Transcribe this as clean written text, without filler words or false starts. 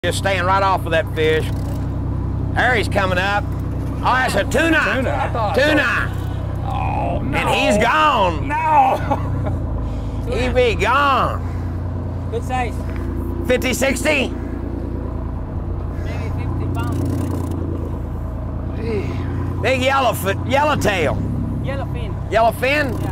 Just staying right off of that fish. There he's coming up. Oh, that's a tuna. Tuna. Oh, no. And he's gone. No. He be gone. Good size. 50, 60. Maybe 50 pounds. Big yellowtail. Yellowfin. Yellowfin? Yeah.